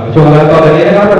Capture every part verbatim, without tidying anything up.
ช่วงเวลาต่อจากนี้นะครับ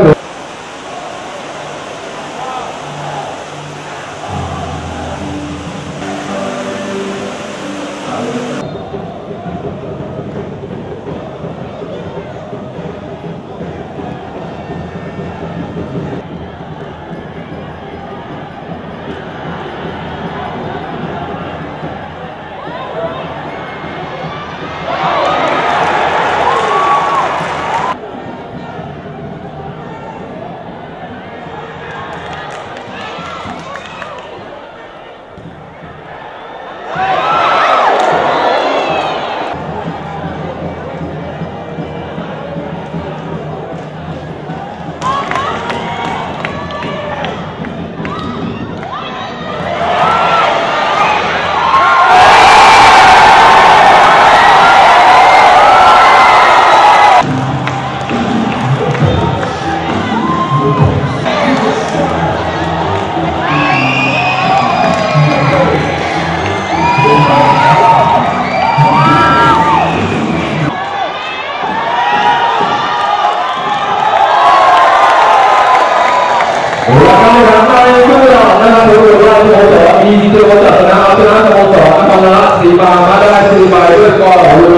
เราทำไปทุกอย่างนะครับทุกอย่างสโมสรมีที่ตัวจัดชนะเอาชนะสโมสรนครราชสีมามาได้สี่ใบด้วยกอล์ฟ